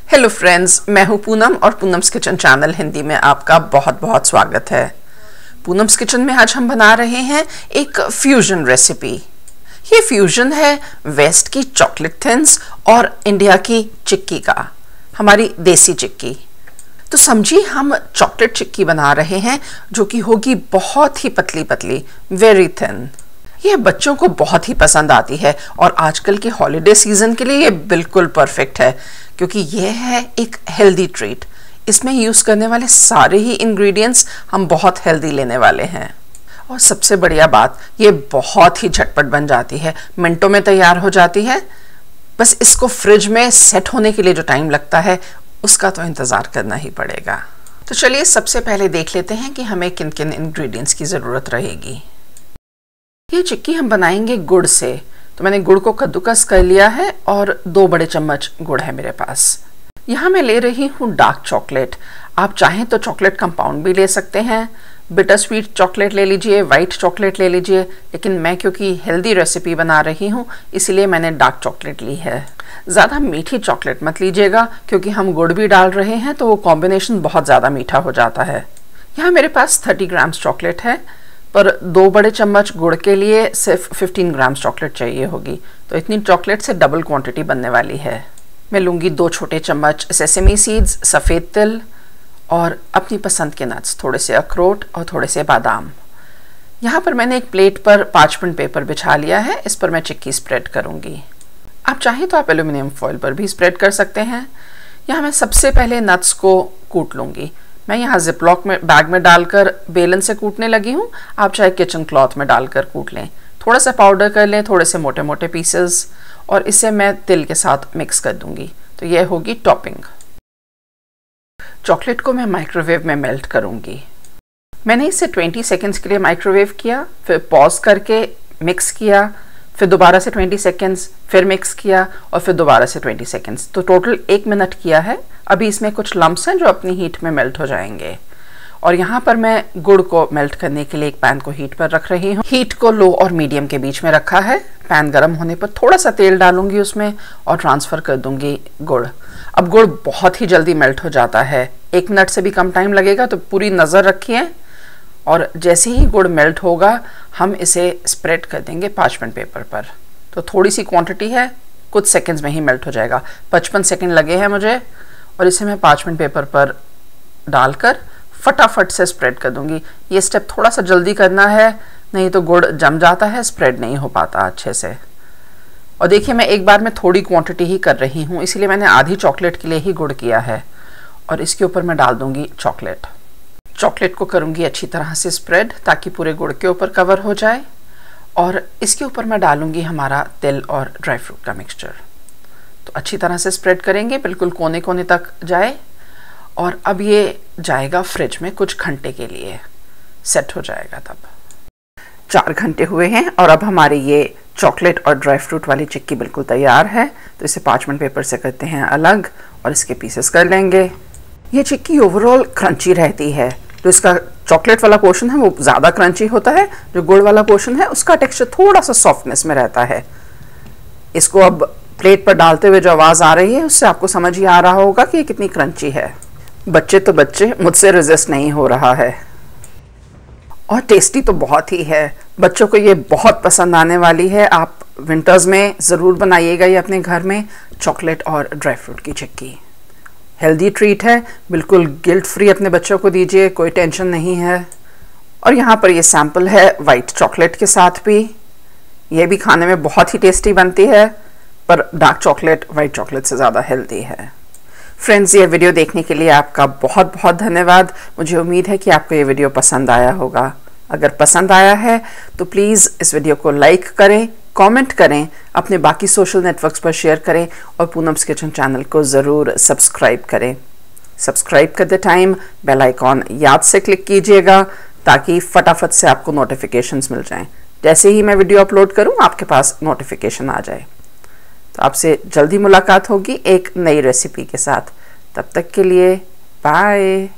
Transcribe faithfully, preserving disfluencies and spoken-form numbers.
Hello friends, मैं हूं पूनम और पूनम्स किचन चैनल हिंदी में आपका बहुत बहुत स्वागत है। पूनम्स किचन में आज हम बना रहे हैं एक फ्यूजन रेसिपी। ये फ्यूजन है वेस्ट की चॉकलेट थिन्स और इंडिया की चिक्की का, हमारी देसी चिक्की। तो समझिए हम चॉकलेट चिक्की बना रहे हैं जो कि होगी बहुत ही पतली पतली, वेरी थिन। ये बच्चों को बहुत ही पसंद आती है और आजकल के हॉलिडे सीजन के लिए ये बिल्कुल परफेक्ट है क्योंकि ये है एक हेल्दी ट्रीट। इसमें यूज़ करने वाले सारे ही इंग्रेडिएंट्स हम बहुत हेल्दी लेने वाले हैं। और सबसे बढ़िया बात, ये बहुत ही झटपट बन जाती है, मिनटों में तैयार हो जाती है। बस इसको फ्रिज में सेट होने के लिए जो टाइम लगता है उसका तो इंतज़ार करना ही पड़ेगा। तो चलिए सबसे पहले देख लेते हैं कि हमें किन किन इंग्रेडिएंट्स की ज़रूरत रहेगी। ये चिक्की हम बनाएंगे गुड़ से, तो मैंने गुड़ को कद्दूकस कर लिया है और दो बड़े चम्मच गुड़ है मेरे पास। यहाँ मैं ले रही हूँ डार्क चॉकलेट। आप चाहें तो चॉकलेट कंपाउंड भी ले सकते हैं, बिटर स्वीट चॉकलेट ले लीजिए, वाइट चॉकलेट ले लीजिए, लेकिन मैं क्योंकि हेल्दी रेसिपी बना रही हूँ इसीलिए मैंने डार्क चॉकलेट ली है। ज़्यादा मीठी चॉकलेट मत लीजिएगा क्योंकि हम गुड़ भी डाल रहे हैं तो वो कॉम्बिनेशन बहुत ज़्यादा मीठा हो जाता है। यहाँ मेरे पास थर्टी ग्राम्स चॉकलेट है, पर दो बड़े चम्मच गुड़ के लिए सिर्फ फिफ्टीन ग्राम्स चॉकलेट चाहिए होगी, तो इतनी चॉकलेट से डबल क्वांटिटी बनने वाली है। मैं लूँगी दो छोटे चम्मच सेसेमी सीड्स, सफ़ेद तिल और अपनी पसंद के नट्स, थोड़े से अखरोट और थोड़े से बादाम। यहाँ पर मैंने एक प्लेट पर पार्चमेंट पेपर बिछा लिया है, इस पर मैं चिक्की स्प्रेड करूँगी। आप चाहें तो आप एल्यूमिनियम फॉइल पर भी स्प्रेड कर सकते हैं। यहाँ मैं सबसे पहले नट्स को कूट लूँगी। मैं यहाँ जिपलॉक में बैग में डालकर बेलन से कूटने लगी हूँ, आप चाहे किचन क्लॉथ में डालकर कूट लें। थोड़ा सा पाउडर कर लें, थोड़े से मोटे मोटे पीसेस, और इसे मैं तिल के साथ मिक्स कर दूंगी। तो यह होगी टॉपिंग। चॉकलेट को मैं माइक्रोवेव में मेल्ट करूंगी। मैंने इसे ट्वेंटी सेकेंड्स के लिए माइक्रोवेव किया, फिर पॉज करके मिक्स किया, फिर दोबारा से ट्वेंटी सेकेंड्स, फिर मिक्स किया और फिर दोबारा से ट्वेंटी सेकेंड्स, तो टोटल एक मिनट किया है। अभी इसमें कुछ लम्प्स हैं जो अपनी हीट में मेल्ट हो जाएंगे। और यहाँ पर मैं गुड़ को मेल्ट करने के लिए एक पैन को हीट पर रख रही हूँ। हीट को लो और मीडियम के बीच में रखा है। पैन गर्म होने पर थोड़ा सा तेल डालूंगी उसमें और ट्रांसफ़र कर दूंगी गुड़। अब गुड़ बहुत ही जल्दी मेल्ट हो जाता है, एक मिनट से भी कम टाइम लगेगा, तो पूरी नज़र रखिए। और जैसे ही गुड़ मेल्ट होगा हम इसे स्प्रेड कर देंगे पार्चमेंट पेपर पर। तो थोड़ी सी क्वांटिटी है, कुछ सेकंड्स में ही मेल्ट हो जाएगा। पचपन सेकंड लगे हैं मुझे, और इसे मैं पार्चमेंट पेपर पर डालकर फटाफट से स्प्रेड कर दूंगी। ये स्टेप थोड़ा सा जल्दी करना है, नहीं तो गुड़ जम जाता है, स्प्रेड नहीं हो पाता अच्छे से। और देखिए मैं एक बार में थोड़ी क्वांटिटी ही कर रही हूँ, इसीलिए मैंने आधी चॉकलेट के लिए ही गुड़ किया है। और इसके ऊपर मैं डाल दूंगी चॉकलेट। चॉकलेट को करूँगी अच्छी तरह से स्प्रेड ताकि पूरे गुड़ के ऊपर कवर हो जाए। और इसके ऊपर मैं डालूँगी हमारा तिल और ड्राई फ्रूट का मिक्सचर। तो अच्छी तरह से स्प्रेड करेंगे, बिल्कुल कोने कोने तक जाए। और अब ये जाएगा फ्रिज में कुछ घंटे के लिए, सेट हो जाएगा तब। चार घंटे हुए हैं और अब हमारी ये चॉकलेट और ड्राई फ्रूट वाली चिक्की बिल्कुल तैयार है। तो इसे पार्चमेंट पेपर से करते हैं अलग और इसके पीसेस कर लेंगे। ये चिक्की ओवरऑल क्रंची रहती है। जो इसका चॉकलेट वाला पोर्शन है वो ज़्यादा क्रंची होता है, जो गुड़ वाला पोर्शन है उसका टेक्सचर थोड़ा सा सॉफ्टनेस में रहता है। इसको अब प्लेट पर डालते हुए जो आवाज़ आ रही है उससे आपको समझ ही आ रहा होगा कि ये कितनी क्रंची है। बच्चे तो बच्चे, मुझसे रेजिस्ट नहीं हो रहा है। और टेस्टी तो बहुत ही है, बच्चों को ये बहुत पसंद आने वाली है। आप विंटर्स में ज़रूर बनाइएगा ये अपने घर में, चॉकलेट और ड्राई फ्रूट की चिक्की। हेल्दी ट्रीट है, बिल्कुल गिल्ट फ्री अपने बच्चों को दीजिए, कोई टेंशन नहीं है। और यहाँ पर ये सैम्पल है वाइट चॉकलेट के साथ भी। ये भी खाने में बहुत ही टेस्टी बनती है, पर डार्क चॉकलेट वाइट चॉकलेट से ज़्यादा हेल्दी है। फ्रेंड्स, ये वीडियो देखने के लिए आपका बहुत बहुत धन्यवाद। मुझे उम्मीद है कि आपको ये वीडियो पसंद आया होगा। अगर पसंद आया है तो प्लीज़ इस वीडियो को लाइक करें, कमेंट करें, अपने बाकी सोशल नेटवर्क्स पर शेयर करें और पूनम्स किचन चैनल को ज़रूर सब्सक्राइब करें। सब्सक्राइब करते टाइम बेल आइकॉन याद से क्लिक कीजिएगा ताकि फटाफट से आपको नोटिफिकेशंस मिल जाएं। जैसे ही मैं वीडियो अपलोड करूं आपके पास नोटिफिकेशन आ जाए। तो आपसे जल्दी मुलाकात होगी एक नई रेसिपी के साथ। तब तक के लिए बाय।